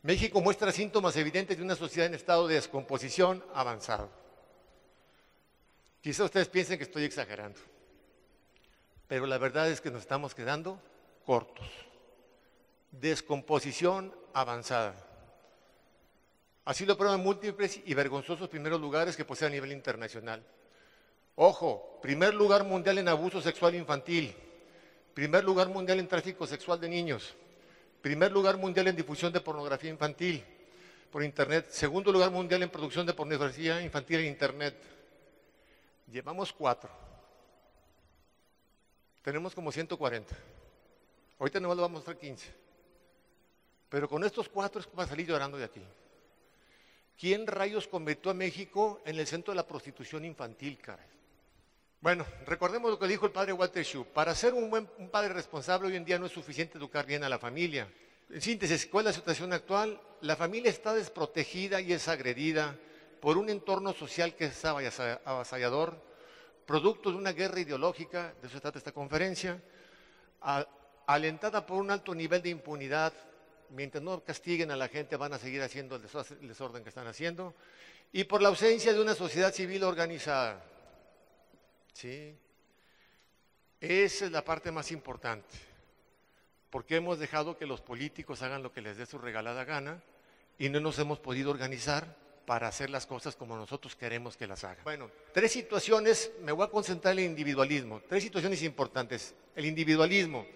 México muestra síntomas evidentes de una sociedad en estado de descomposición avanzado. Quizá ustedes piensen que estoy exagerando, pero la verdad es que nos estamos quedando cortos. Descomposición avanzada. Así lo prueban múltiples y vergonzosos primeros lugares que posee a nivel internacional. Ojo, primer lugar mundial en abuso sexual infantil, primer lugar mundial en tráfico sexual de niños, primer lugar mundial en difusión de pornografía infantil por Internet, segundo lugar mundial en producción de pornografía infantil en Internet. Llevamos 4. Tenemos como 140. Ahorita nomás lo vamos a mostrar 15. Pero con estos 4 es que va a salir llorando de aquí. ¿Quién rayos convirtió a México en el centro de la prostitución infantil, caray? Bueno, recordemos lo que dijo el padre Walter Schuh. Para ser un padre responsable hoy en día no es suficiente educar bien a la familia. En síntesis, ¿cuál es la situación actual? La familia está desprotegida y es agredida por un entorno social que es avasallador, producto de una guerra ideológica, de eso se trata esta conferencia, alentada por un alto nivel de impunidad. Mientras no castiguen a la gente van a seguir haciendo el desorden que están haciendo, y por la ausencia de una sociedad civil organizada. ¿Sí? Esa es la parte más importante, porque hemos dejado que los políticos hagan lo que les dé su regalada gana y no nos hemos podido organizar para hacer las cosas como nosotros queremos que las hagan. Bueno, 3 situaciones, me voy a concentrar en el individualismo, 3 situaciones importantes. El individualismo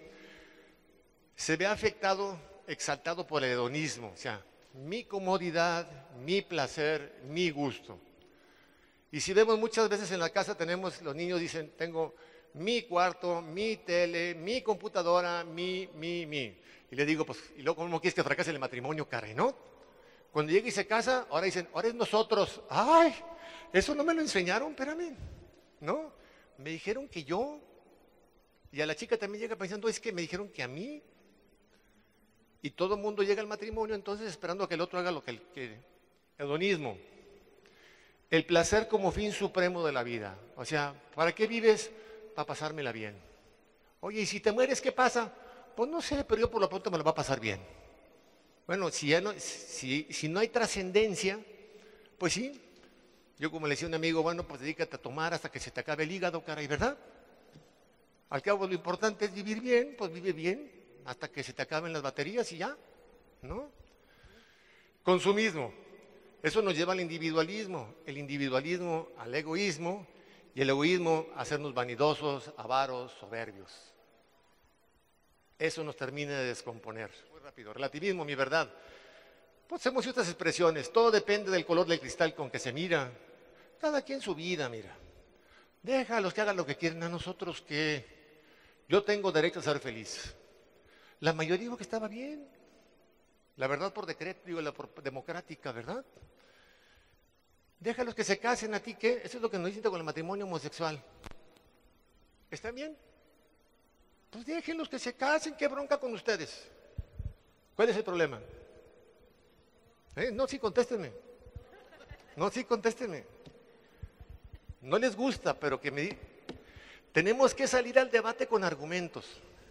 se ve afectado, exaltado por el hedonismo, o sea, mi comodidad, mi placer, mi gusto. Y si vemos muchas veces en la casa tenemos, los niños dicen, tengo mi cuarto, mi tele, mi computadora, mi. Y le digo, pues, ¿y luego cómo quieres que fracase el matrimonio, caray, no? Cuando llega y se casa, ahora dicen, ahora es nosotros. ¡Ay! Eso no me lo enseñaron, espérame. ¿No? Me dijeron que yo. Y a la chica también llega pensando, es que me dijeron que a mí. Y todo el mundo llega al matrimonio, entonces esperando a que el otro haga lo que el hedonismo. El placer como fin supremo de la vida. O sea, ¿para qué vives? Para pasármela bien. Oye, ¿y si te mueres qué pasa? Pues no sé, pero yo por lo pronto me lo va a pasar bien. Bueno, si no hay trascendencia, pues sí. Yo como le decía a un amigo, bueno, pues dedícate a tomar hasta que se te acabe el hígado, caray, ¿verdad? Al cabo lo importante es vivir bien, pues vive bien hasta que se te acaben las baterías y ya, ¿no? Consumismo. Eso nos lleva al individualismo, el individualismo al egoísmo y el egoísmo a hacernos vanidosos, avaros, soberbios. Eso nos termina de descomponer. Muy rápido, relativismo, mi verdad. Pues hemos usado estas expresiones, todo depende del color del cristal con que se mira. Cada quien su vida, mira. Déjalos que hagan lo que quieren, a nosotros que yo tengo derecho a ser feliz. La mayoría dijo que estaba bien. La verdad por decreto, digo, la por democrática, ¿verdad? Déjalos que se casen, ¿a ti qué? Eso es lo que nos dicen con el matrimonio homosexual. ¿Están bien? Pues déjenlos que se casen, qué bronca con ustedes. ¿Cuál es el problema? No, sí, contéstenme. No, sí, contéstenme. No les gusta, pero que me digan. Tenemos que salir al debate con argumentos.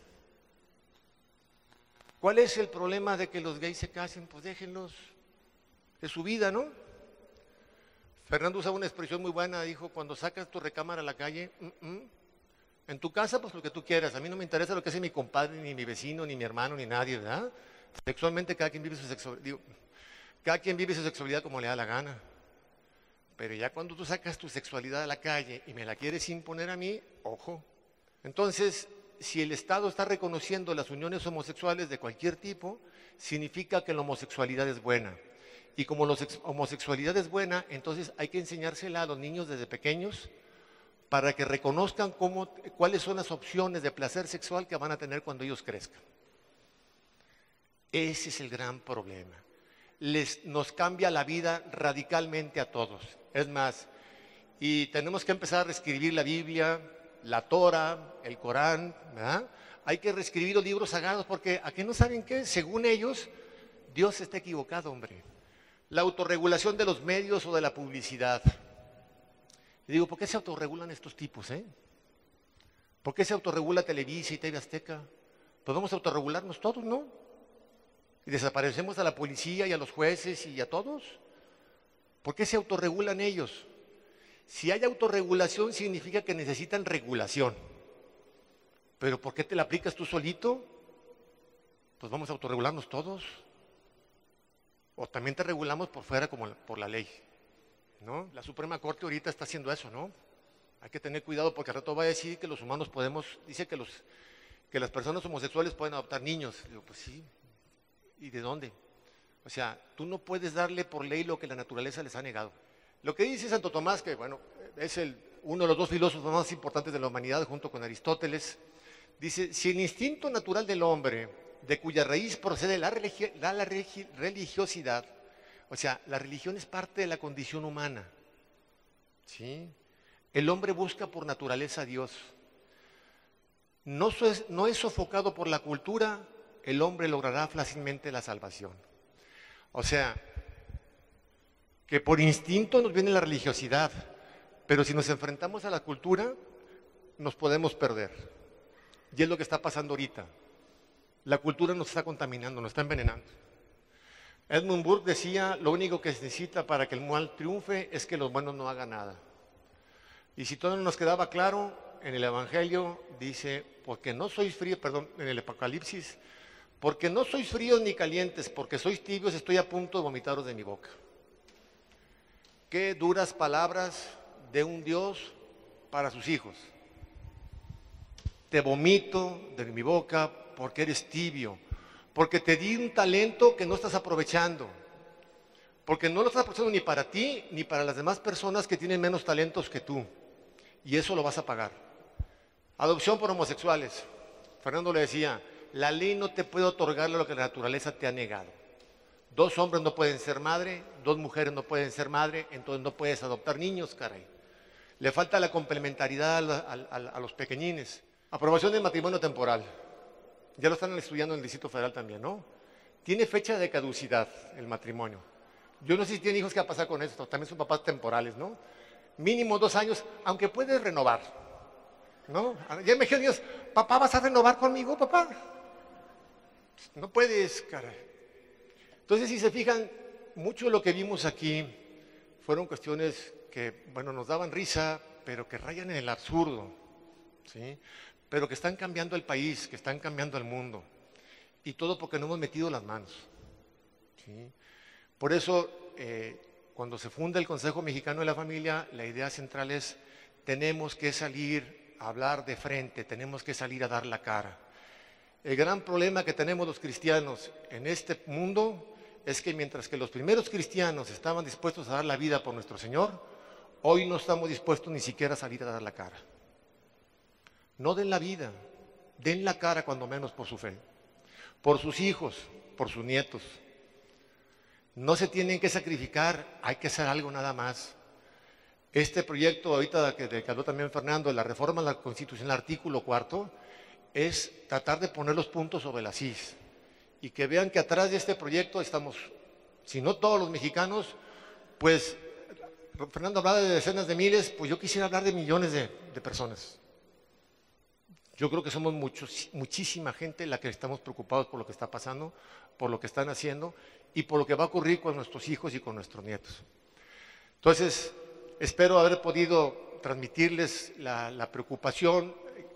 ¿Cuál es el problema de que los gays se casen? Pues déjenlos. Es su vida, ¿no? Fernando usaba una expresión muy buena, dijo, cuando sacas tu recámara a la calle, en tu casa, pues lo que tú quieras. A mí no me interesa lo que hace mi compadre, ni mi vecino, ni mi hermano, ni nadie, ¿verdad? Sexualmente cada quien vive su sexualidad, cada quien vive su sexualidad como le da la gana. Pero ya cuando tú sacas tu sexualidad a la calle y me la quieres imponer a mí, ojo. Entonces, si el Estado está reconociendo las uniones homosexuales de cualquier tipo, significa que la homosexualidad es buena. Y como la homosexualidad es buena, entonces hay que enseñársela a los niños desde pequeños para que reconozcan cuáles son las opciones de placer sexual que van a tener cuando ellos crezcan. Ese es el gran problema. Nos cambia la vida radicalmente a todos. Es más, y tenemos que empezar a reescribir la Biblia, la Torah, el Corán, ¿verdad? Hay que reescribir los libros sagrados porque ¿a qué no saben qué? Según ellos, Dios está equivocado, hombre. La autorregulación de los medios o de la publicidad. Y digo, ¿por qué se autorregulan estos tipos, ¿Por qué se autorregula Televisa y TV Azteca? Podemos autorregularnos todos, ¿no? y desaparecemos a la policía y a los jueces y a todos. ¿Por qué se autorregulan ellos? Si hay autorregulación significa que necesitan regulación. Pero ¿por qué te la aplicas tú solito? Pues vamos a autorregularnos todos. O también te regulamos por fuera como por la ley, ¿no? La Suprema Corte ahorita está haciendo eso, ¿no? Hay que tener cuidado porque al rato va a decir que los humanos dice que las personas homosexuales pueden adoptar niños. Digo, pues sí, ¿y de dónde? O sea, tú no puedes darle por ley lo que la naturaleza les ha negado. Lo que dice Santo Tomás, que bueno, es uno de los dos filósofos más importantes de la humanidad junto con Aristóteles, dice, si el instinto natural del hombre, de cuya raíz procede la religiosidad, o sea, la religión es parte de la condición humana, ¿sí? El hombre busca por naturaleza a Dios. No es sofocado por la cultura, el hombre logrará fácilmente la salvación. O sea, que por instinto nos viene la religiosidad, pero si nos enfrentamos a la cultura, nos podemos perder. Y es lo que está pasando ahorita. La cultura nos está contaminando, nos está envenenando. Edmund Burke decía, lo único que se necesita para que el mal triunfe es que los buenos no hagan nada. Y si todo no nos quedaba claro, en el Evangelio dice, porque no sois fríos, perdón, en el Apocalipsis, porque no sois fríos ni calientes, porque sois tibios, estoy a punto de vomitaros de mi boca. Qué duras palabras de un Dios para sus hijos. Te vomito de mi boca porque eres tibio, porque te di un talento que no estás aprovechando, porque no lo estás aprovechando ni para ti ni para las demás personas que tienen menos talentos que tú, y eso lo vas a pagar. Adopción por homosexuales. Fernando le decía, la ley no te puede otorgar lo que la naturaleza te ha negado. 2 hombres no pueden ser madre, 2 mujeres no pueden ser madre, entonces no puedes adoptar niños, caray. Le falta la complementariedad a los pequeñines. Aprobación del matrimonio temporal. Ya lo están estudiando en el Distrito Federal también, ¿no? Tiene fecha de caducidad el matrimonio. Yo no sé si tienen hijos, ¿qué va a pasar con esto? También son papás temporales, ¿no? Mínimo 2 años, aunque puedes renovar, ¿no? Ya me dijeron Dios, papá, ¿vas a renovar conmigo, papá? No puedes, caray. Entonces, si se fijan, mucho de lo que vimos aquí fueron cuestiones que, bueno, nos daban risa, pero que rayan en el absurdo, ¿sí? Pero que están cambiando el país, que están cambiando el mundo. Y todo porque no hemos metido las manos, ¿sí? Por eso, cuando se funda el Consejo Mexicano de la Familia, la idea central es, tenemos que salir a hablar de frente, tenemos que salir a dar la cara. El gran problema que tenemos los cristianos en este mundo es que mientras que los primeros cristianos estaban dispuestos a dar la vida por nuestro Señor, hoy no estamos dispuestos ni siquiera a salir a dar la cara. No den la vida, den la cara cuando menos por su fe, por sus hijos, por sus nietos. No se tienen que sacrificar, hay que hacer algo nada más. Este proyecto ahorita de que habló también Fernando, de la reforma a la Constitución, el artículo 4, es tratar de poner los puntos sobre las is. Y que vean que atrás de este proyecto estamos, si no todos los mexicanos, pues Fernando hablaba de decenas de miles, pues yo quisiera hablar de millones de personas. Yo creo que somos muchísima gente la que estamos preocupados por lo que está pasando, por lo que están haciendo y por lo que va a ocurrir con nuestros hijos y con nuestros nietos. Entonces, espero haber podido transmitirles la preocupación,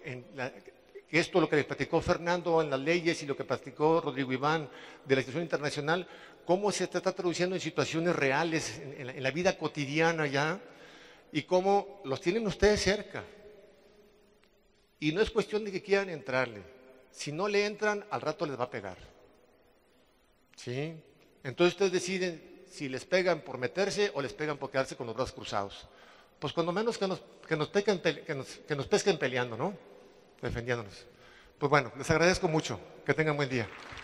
que esto lo que les platicó Fernando en las leyes y lo que platicó Rodrigo Iván de la situación internacional, cómo se está traduciendo en situaciones reales, en la vida cotidiana ya, y cómo los tienen ustedes cerca. Y no es cuestión de que quieran entrarle. Si no le entran, al rato les va a pegar. ¿Sí? Entonces ustedes deciden si les pegan por meterse o les pegan por quedarse con los brazos cruzados. Pues cuando menos que nos pesquen peleando, ¿no? Defendiéndonos. Pues bueno, les agradezco mucho. Que tengan buen día.